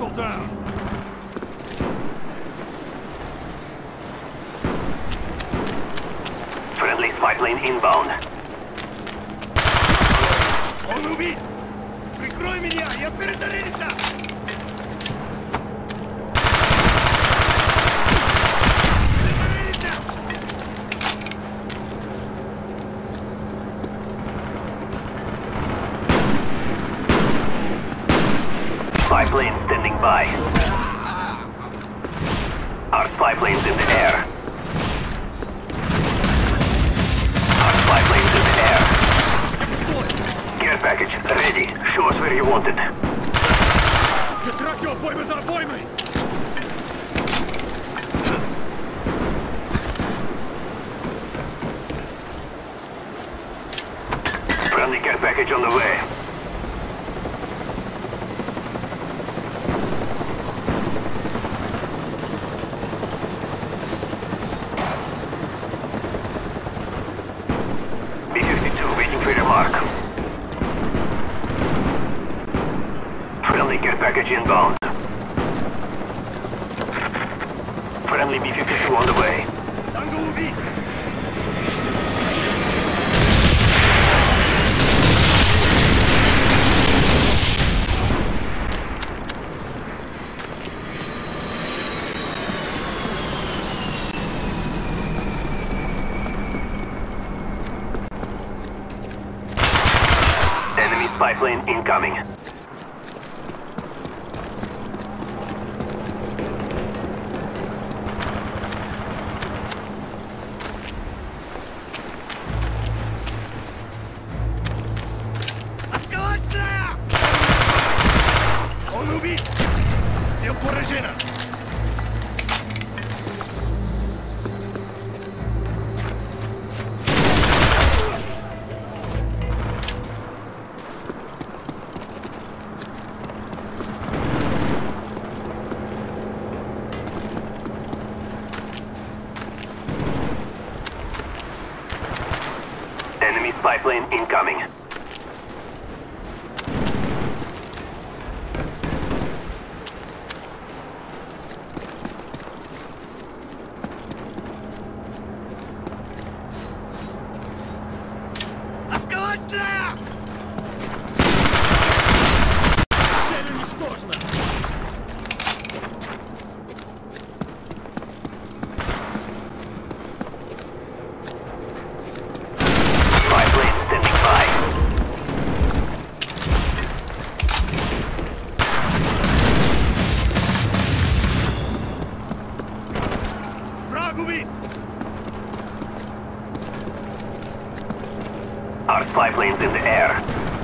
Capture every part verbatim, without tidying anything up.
Hostile down. Friendly spy plane inbound. Он убит! Прикрой меня! Я перезарядиться! Перезарядиться! Spy plane standing by. Our spy plane's in the air. Our spy plane's in the air. Care package ready. Show us where you want it. Я трачу обоймы за обоймой! Friendly care package on the way. B fifty-two waiting for your mark. Friendly care package inbound. Friendly B fifty-two on the way. Танго убит! Enemy spy plane incoming. Эскалация! Он убит! Цель поражена! Enemy spy plane incoming. Эскалация! Цель уничтожена! Spy plane standing by. Враг убит! Our spy plane's in the air.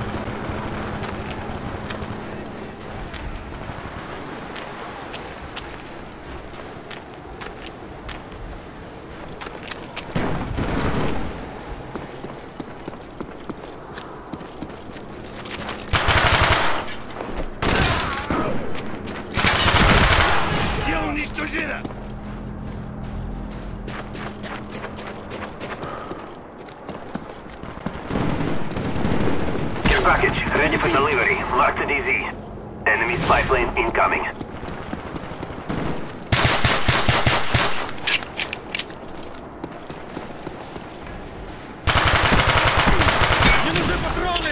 Цель уничтожена! Care package ready for delivery. Mark the D Z. Enemy spy plane incoming. Мне нужны патроны!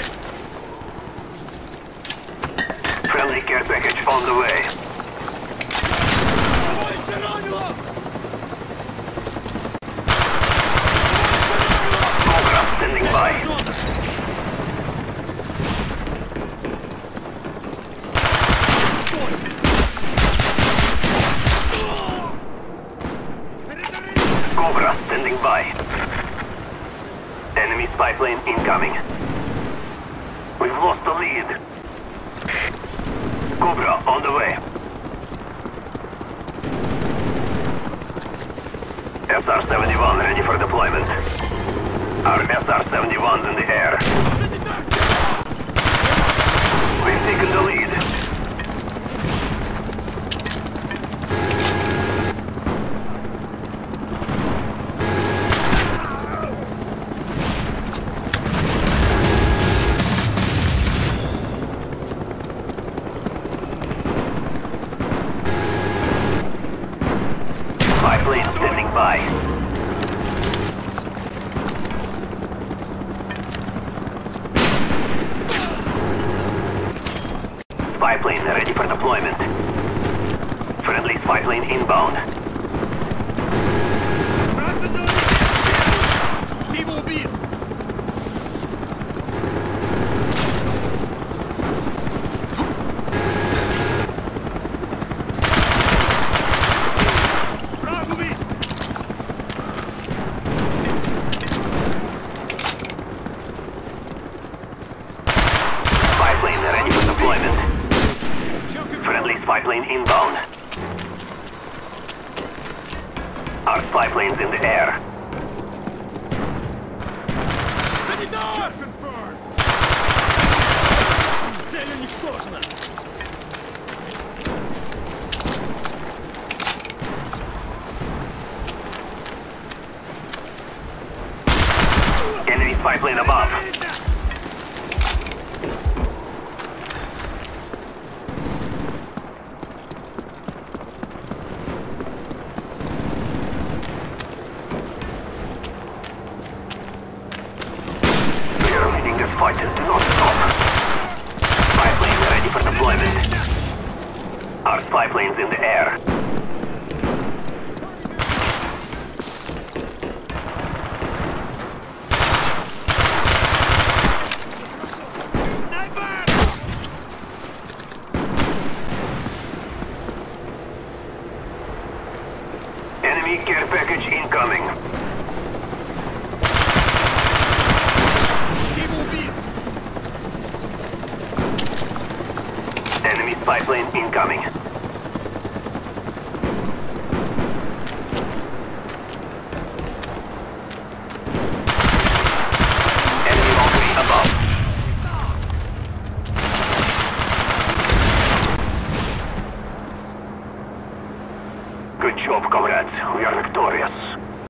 Friendly care package on the way. Товарища ранило! Cobra standing by. Cobra standing by. Enemy spy plane incoming. We've lost the lead. Cobra on the way. S R seventy-one ready for deployment. Our S R seventy-one's in the air. We've taken the lead. plane ready for deployment. Friendly spy plane inbound. Враг в зоне! Ты его убил! Враг убит! Spy plane ready for deployment. Friendly spy plane inbound. Our spy plane's in the air. Санитар! Цель уничтожена! Enemy spy plane above. We are winning this fight. Do not stop. Spy plane ready for deployment. Our spy plane's in the air. Снайпер! Enemy care package incoming. Ты его убил! Enemy spy plane incoming.